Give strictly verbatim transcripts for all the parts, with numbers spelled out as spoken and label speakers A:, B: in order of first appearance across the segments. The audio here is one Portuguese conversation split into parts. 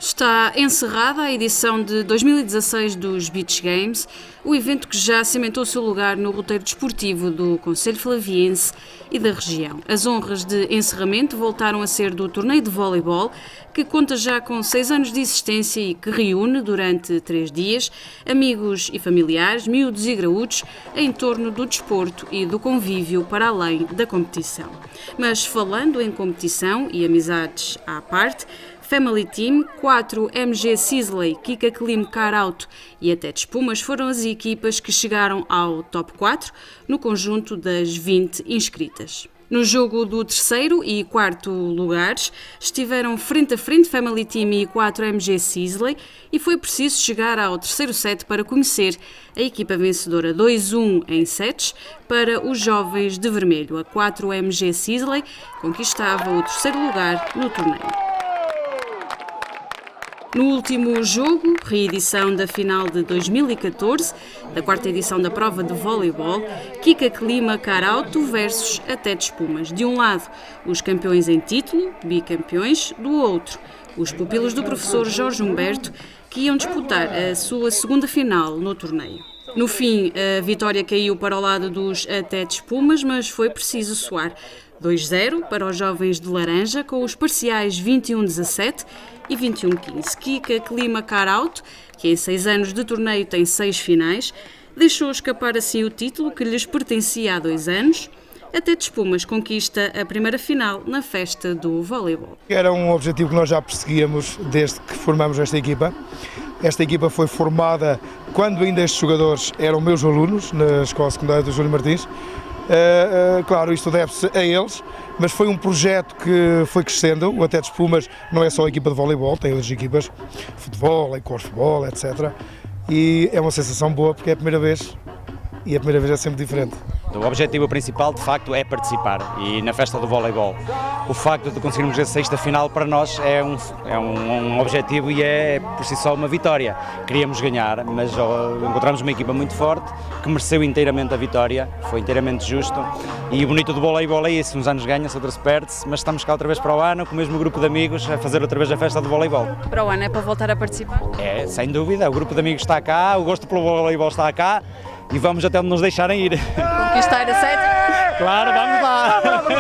A: Está encerrada a edição de dois mil e dezasseis dos Beach Games, o evento que já cimentou o seu lugar no roteiro desportivo do concelho flaviense e da região. As honras de encerramento voltaram a ser do torneio de voleibol, que conta já com seis anos de existência e que reúne durante três dias amigos e familiares, miúdos e graúdos, em torno do desporto e do convívio para além da competição. Mas falando em competição e amizades à parte, Family Team, quatro M G Sisley, Kika Klim Carauto e até de Espumas foram as equipas que chegaram ao top quatro no conjunto das vinte inscritas. No jogo do terceiro e quarto lugares estiveram frente a frente Family Team e quatro M G Sisley e foi preciso chegar ao terceiro set para conhecer a equipa vencedora dois a um em sets para os jovens de vermelho. A quatro M G Sisley conquistava o terceiro lugar no torneio. No último jogo, reedição da final de dois mil e catorze, da quarta edição da prova de voleibol, Kika Klima Carauto versus Até de Espumas. De um lado, os campeões em título, bicampeões, do outro, os pupilos do professor Jorge Humberto, que iam disputar a sua segunda final no torneio. No fim, a vitória caiu para o lado dos Até de Espumas, mas foi preciso soar dois a zero para os jovens de laranja, com os parciais vinte e um a dezassete e vinte e um a quinze. Kika Klima Carauto, que em seis anos de torneio tem seis finais, deixou escapar assim o título que lhes pertencia há dois anos. Até de Espumas conquista a primeira final na festa do voleibol.
B: Era um objetivo que nós já perseguíamos desde que formamos esta equipa. Esta equipa foi formada quando ainda estes jogadores eram meus alunos na Escola Secundária do Júlio Martins. Uh, uh, claro, isto deve-se a eles, mas foi um projeto que foi crescendo. O Até de Espumas não é só a equipa de voleibol, tem outras equipas, futebol, corfball, etcétera. E é uma sensação boa porque é a primeira vez e a primeira vez é sempre diferente.
C: O objetivo principal, de facto, é participar e na festa do voleibol. O facto de conseguirmos a sexta final para nós é um, é um, um objetivo e é por si só uma vitória. Queríamos ganhar, mas oh, encontramos uma equipa muito forte que mereceu inteiramente a vitória, foi inteiramente justo. E o bonito do voleibol é isso, uns anos ganha-se, outros perde-se, mas estamos cá outra vez para o ano, com o mesmo grupo de amigos, a fazer outra vez a festa do voleibol.
A: Para o ano é para voltar a participar?
C: É, sem dúvida, o grupo de amigos está cá, o gosto pelo voleibol está cá. E vamos até onde nos deixarem ir.
A: Conquistar a sete?
C: Claro, vamos lá!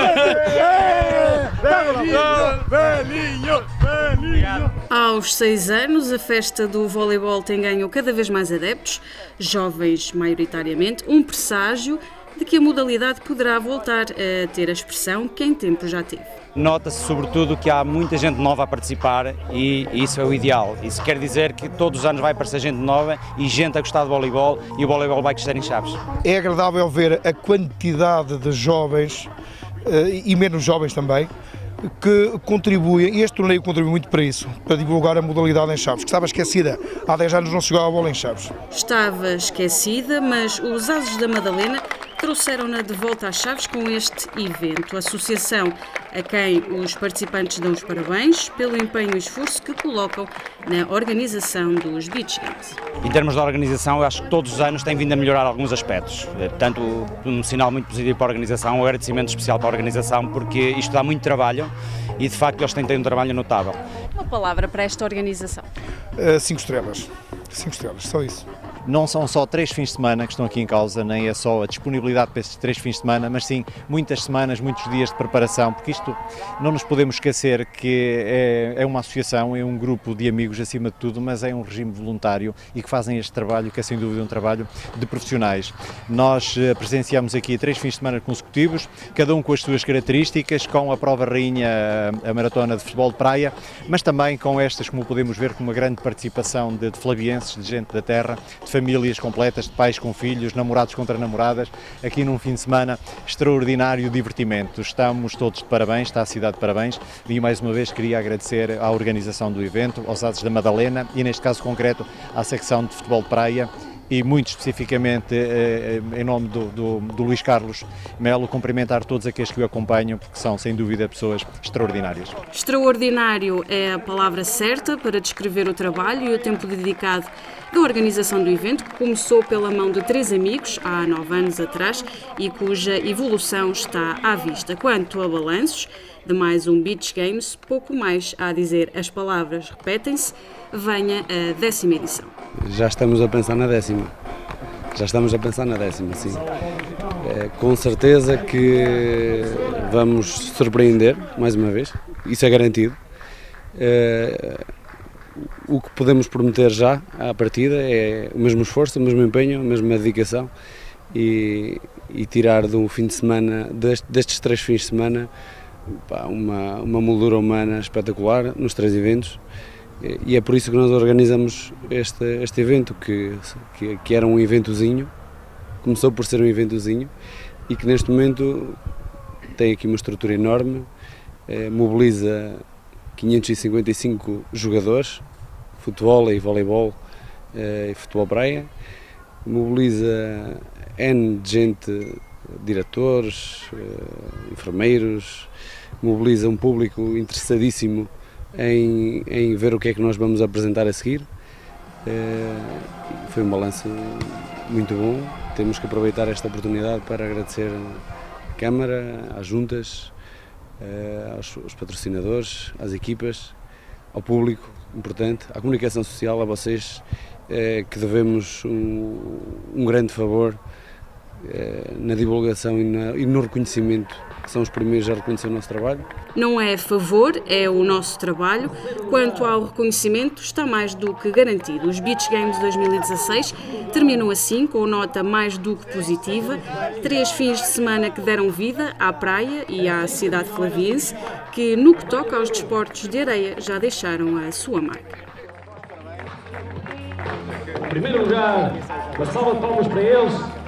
A: Aos seis anos, a festa do voleibol tem ganho cada vez mais adeptos, jovens maioritariamente, um presságio de que a modalidade poderá voltar a ter a expressão que em tempo já teve.
C: Nota-se sobretudo que há muita gente nova a participar e isso é o ideal. Isso quer dizer que todos os anos vai aparecer gente nova e gente a gostar de voleibol e o voleibol vai crescer em Chaves.
B: É agradável ver a quantidade de jovens, e menos jovens também, que contribuem, e este torneio contribui muito para isso, para divulgar a modalidade em Chaves, que estava esquecida. Há dez anos não se jogava a bola em Chaves.
A: Estava esquecida, mas os Ases da Madalena trouxeram-na de volta às Chaves com este evento. A associação a quem os participantes dão os parabéns pelo empenho e esforço que colocam na organização dos Beach Games.
C: Em termos de organização, eu acho que todos os anos tem vindo a melhorar alguns aspectos. Portanto, um sinal muito positivo para a organização, um agradecimento especial para a organização, porque isto dá muito trabalho e, de facto, eles têm um trabalho notável.
A: Uma palavra para esta organização?
B: Uh, cinco estrelas. Cinco estrelas, só isso.
D: Não são só três fins de semana que estão aqui em causa, nem é só a disponibilidade para esses três fins de semana, mas sim muitas semanas, muitos dias de preparação, porque isto não nos podemos esquecer que é, é uma associação, é um grupo de amigos acima de tudo, mas é um regime voluntário e que fazem este trabalho, que é sem dúvida um trabalho de profissionais. Nós presenciamos aqui três fins de semana consecutivos, cada um com as suas características, com a prova rainha, a maratona de futebol de praia, mas também com estas, como podemos ver, com uma grande participação de, de flavienses, de gente da terra, de famílias completas, de pais com filhos, namorados contra namoradas, aqui num fim de semana extraordinário divertimento. Estamos todos de parabéns, está a cidade de parabéns e mais uma vez queria agradecer à organização do evento, aos Ases da Madalena e neste caso concreto à secção de futebol de praia e muito especificamente em nome do, do, do Luís Carlos Melo, cumprimentar todos aqueles que o acompanham, porque são sem dúvida pessoas extraordinárias.
A: Extraordinário é a palavra certa para descrever o trabalho e o tempo dedicado da organização do evento, que começou pela mão de três amigos há nove anos atrás e cuja evolução está à vista. Quanto a balanços, de mais um Beach Games, pouco mais há a dizer. As palavras repetem-se, venha a décima edição.
E: Já estamos a pensar na décima. Já estamos a pensar na décima, sim. É, com certeza que vamos surpreender, mais uma vez, isso é garantido. É, o que podemos prometer já à partida é o mesmo esforço, o mesmo empenho, a mesma dedicação e, e tirar de um fim de semana, deste, destes três fins de semana, pá, uma, uma moldura humana espetacular nos três eventos. E é por isso que nós organizamos este, este evento, que, que, que era um eventozinho, começou por ser um eventozinho e que neste momento tem aqui uma estrutura enorme, eh, mobiliza quinhentos e cinquenta e cinco jogadores, futebol e voleibol eh, e futebol praia, mobiliza N gente, diretores, eh, enfermeiros, mobiliza um público interessadíssimo Em, em ver o que é que nós vamos apresentar a seguir. É, foi um balanço muito bom. Temos que aproveitar esta oportunidade para agradecer à Câmara, às juntas, é, aos, aos patrocinadores, às equipas, ao público, importante, à comunicação social, a vocês, é, que devemos um, um grande favor é, na divulgação e, na, e no reconhecimento, que são os primeiros a reconhecer o nosso trabalho.
A: Não é favor, é o nosso trabalho. Quanto ao reconhecimento, está mais do que garantido. Os Beach Games dois mil e dezasseis terminam assim, com nota mais do que positiva. Três fins de semana que deram vida à praia e à cidade flaviense, que no que toca aos desportos de areia já deixaram a sua marca.
F: Em primeiro lugar, uma salva de palmas para eles.